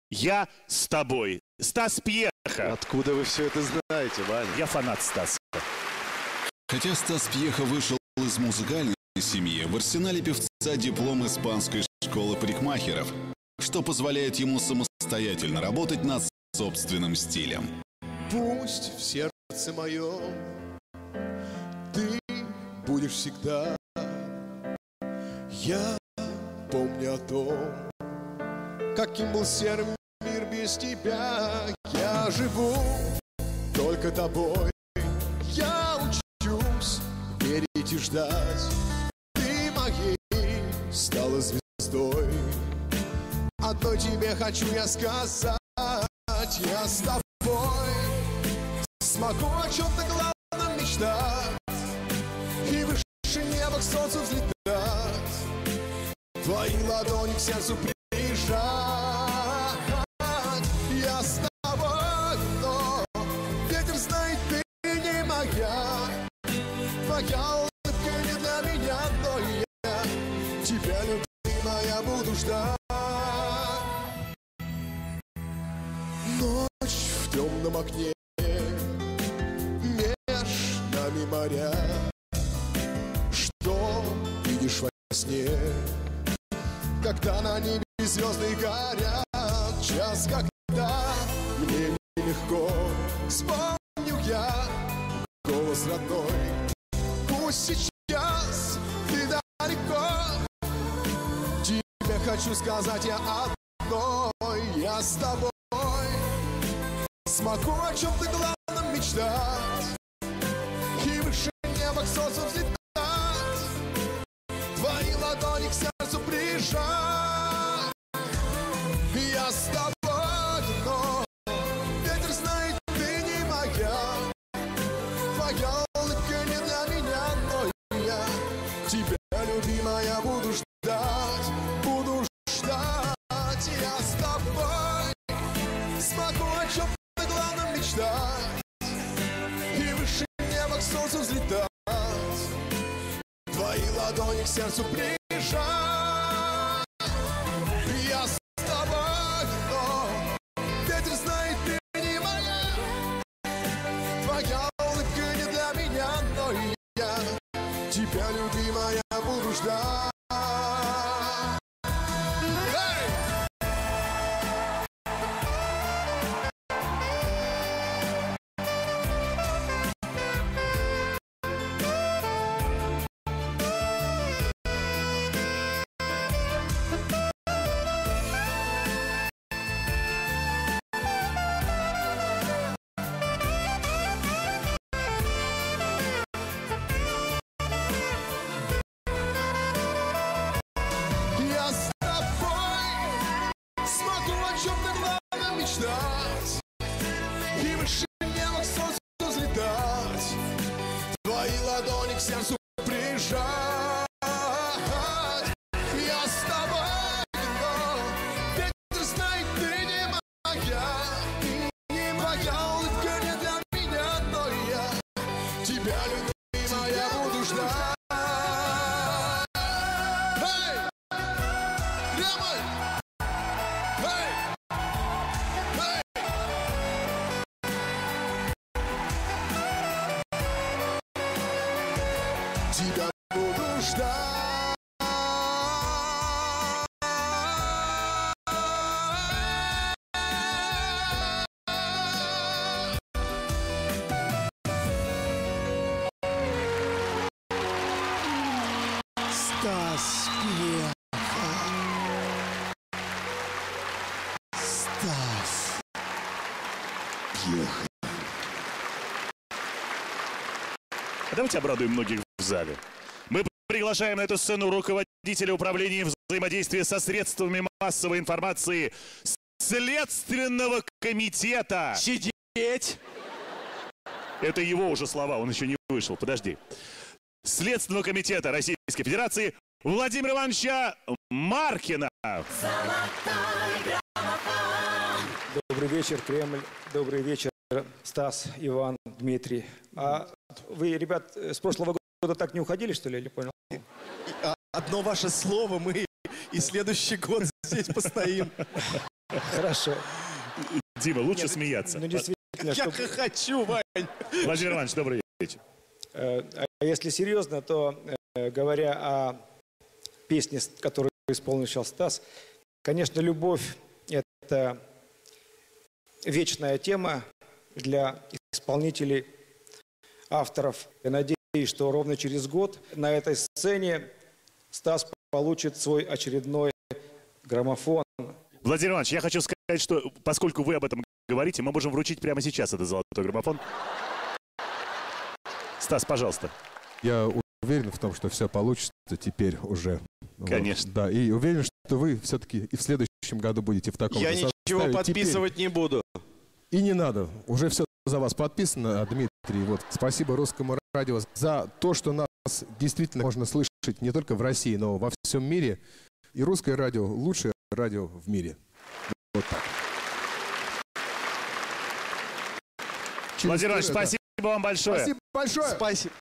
Я с тобой. Стас Пьеха. Откуда вы все это знаете, Ваня? Я фанат Стаса. Хотя Стас Пьеха вышел из музыкальной семьи, в арсенале певца диплом испанской школы парикмахеров, что позволяет ему самостоятельно работать над собственным стилем. Пусть в сердце моем ты будешь всегда. Я помню о том, каким был серым мир без тебя. Я живу только тобой. Я учусь верить и ждать. Ты моей стала звездой. Одной тебе хочу я сказать. Я с тобой смогу о чем-то главном мечтать и выше неба к солнцу взлетать. Твои ладони к сердцу прижать. Я с тобой, но ветер знает, ты не моя. Твоя улыбка не для меня, но я тебя, любимая, буду ждать. Ночь в темном окне, меж нами моря. Что видишь во сне, когда на небе звезды горят? Час, когда мне нелегко, вспомню я голос родной. Пусть сейчас ты далеко, тебе хочу сказать я одной. Я с тобой смогу о чем-то главном мечтать и выше неба к солнцу взлетать. Твои ладони к сердцу прижать. Я с тобой, но ветер знает, ты не моя. Твоя улыбка не для меня, но я тебя, любимая, буду ждать. Буду ждать. Я с тобой смогу о чем-то главном мечтать и выше неба к солнцу взлетать. Твои ладони к сердцу прижать. Я с тобой, но ветер знает, ты не моя. Твоя улыбка не для меня, но я тебя, любимая, буду ждать. И выше неба к солнцу взлетать. Твои ладони к сердцу прижать. Я с тобой, но ветер знает, ты не моя. Не моя улыбка не для меня, но я тебя, любимая, буду ждать. Эй! Ремонт! Тебя буду ждать. Стас Пьеха. Стас Пьеха. Давайте обрадуем многих в зале. Мы приглашаем на эту сцену руководителя управления взаимодействия со средствами массовой информации Следственного комитета. Сидеть! Это его уже слова, он еще не вышел, подожди. Следственного комитета Российской Федерации Владимира Ивановича Маркина. Добрый вечер, Кремль. Добрый вечер, Стас, Иван, Дмитрий. А вы, ребят, с прошлого года так не уходили, что ли, или понял? Одно ваше слово, мы и следующий год здесь постоим. Хорошо. Дима, лучше смеяться. Ну, действительно, Я хочу, Вань. Владимир Иванович, добрый вечер. А если серьезно, то, говоря о песне, которую исполнил сейчас Стас, конечно, любовь – это вечная тема для исполнителей, авторов. Я надеюсь, что ровно через год на этой сцене Стас получит свой очередной граммофон. Владимир Иванович, я хочу сказать, что поскольку вы об этом говорите, мы можем вручить прямо сейчас этот золотой граммофон. Стас, пожалуйста. Я уверен в том, что все получится теперь уже. Конечно. Вот, да, и уверен, что вы все-таки и в следующем году будете в таком Я же ничего составе. подписывать не буду. И не надо. Уже все за вас подписано, Дмитрий. Вот. Спасибо Русскому радио за то, что нас действительно можно слышать не только в России, но во всем мире. И Русское радио – лучшее радио в мире. Вот так. Владимир Иванович, спасибо вам большое. Спасибо большое. Спасибо.